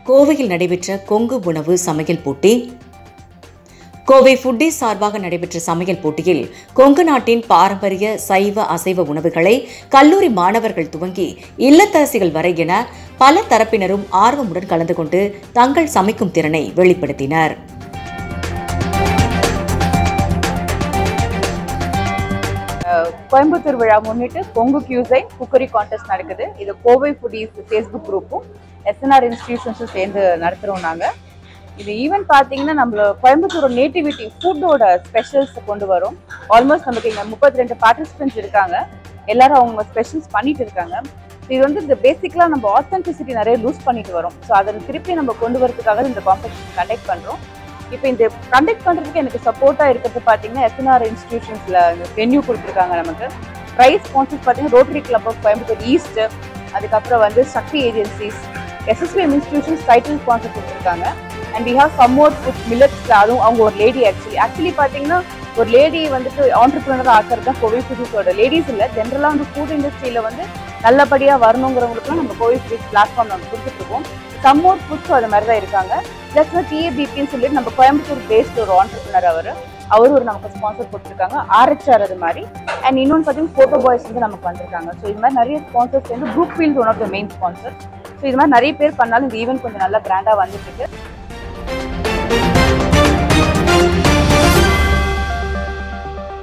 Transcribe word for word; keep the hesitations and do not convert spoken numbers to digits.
கோவையில் நடைபெற்ற கொங்கு உணவு சமையல் போட்டி. கோவை ஃபுட்டி சார்பாக நடைபெற்ற சமையல் போட்டியில் கொங்கு நாட்டின் பாரம்பரிய சைவ அசைவ உணவுகளை கல்லூரி மாணவர்கள் துவங்கி இல்லத்தரசிகள் வரை என பல தரப்பினரும் ஆர்வமுடன் கலந்து கொண்டு தங்கள் சமைக்கும் திறனை வெளிப்படுத்தினர். கோயம்புத்தூர் விழா முன்னிட்டு கொங்கு கியூசைன் குக்கரி கான்டெஸ்ட் நடக்குது. இது கோவை ஃபுட்டீஸ் ஃபேஸ்புக் குரூப்பும் எஸ்என்ஆர் இன்ஸ்டிடியூஷன்ஸும் சேர்ந்து நடத்துகிறோம். நாங்கள் இது ஈவெண்ட் பார்த்தீங்கன்னா நம்மள கோயம்புத்தூர் நேட்டிவிட்டி ஃபுட்டோட ஸ்பெஷல்ஸ் கொண்டு வரும். ஆல்மோஸ்ட் நமக்கு இங்கே முப்பத்தி ரெண்டு பார்ட்டிசிபென்ட்ஸ் இருக்காங்க. எல்லாரும் அவங்க ஸ்பெஷல்ஸ் பண்ணிட்டு இருக்காங்க. இது வந்து இந்த பேசிக்கலாக நம்ம ஆத்தென்டிசிட்டி நிறைய லூஸ் பண்ணிட்டு வரோம். ஸோ அதை திருப்பி நம்ம கொண்டு வரதுக்காக இந்த காம்படிஷன் கண்டக்ட் பண்ணுறோம். இப்போ இந்த கண்டக்ட் பண்ணுறதுக்கு எனக்கு சப்போர்ட்டாக இருக்கிறது பார்த்தீங்கன்னா எஸ்என்ஆர் இன்ஸ்டிடியூஷன்ஸில் வென்யூ கொடுத்துருக்காங்க. நமக்கு ப்ரைஸ் ஸ்பான்சர்ஸ் பார்த்தீங்கன்னா Rotary Club of Coimbatore East, அதுக்கப்புறம் வந்து Sakthi Agencies, SSPM institutions title sponsor கொடுத்துருக்காங்க. And we have some more food மில்லட்ஸில், அதுவும் அவங்க ஒரு லேடி ஆக்சுவலி ஆக்சுவலி பார்த்தீங்கன்னா ஒரு லேடி வந்துட்டு ஆண்டர்பிரினர் ஆக்கிறது தான் கோவை ஃபுட்டீஸோட. லேடிஸ் இல்லை, ஜென்ரலாக வந்து ஃபுட் இண்டஸ்ட்ரியில் வந்து நல்லபடியாக வரணுங்கிறவங்களுக்குலாம் நம்ம கோவை ஃபுட்டீஸ் பிளாட்ஃபார்ம் நம்ம கொடுத்துட்ருக்கோம். சம் மோர் ஃபுட்ஸும் அது மாதிரி தான் இருக்காங்க. ப்ளஸ் டிஏபிபின்னு சொல்லிட்டு நம்ம கோயம்புத்தூர் பேஸ்ட் ஒரு ஆண்டர்பிரினர் அவர் அவரும் ஒரு நமக்கு ஸ்பான்சர் கொடுத்துருக்காங்க. ஆர்ஹெச்ஆர் அது மாதிரி. அண்ட் இன்னொன்று பார்த்தீங்கன்னா ஃபோட்டோ பாய்ஸ் வந்து நமக்கு வந்திருக்காங்க. ஸோ இது மாதிரி நிறைய ஸ்பான்சர்ஸ் வந்து group feels one of the main sponsor. So இது மாதிரி நிறைய பேர் பண்ணாலும் இந்த ஈவெண்ட் கொஞ்சம் நல்லா கிராண்டாக வந்துட்டு இருக்கு.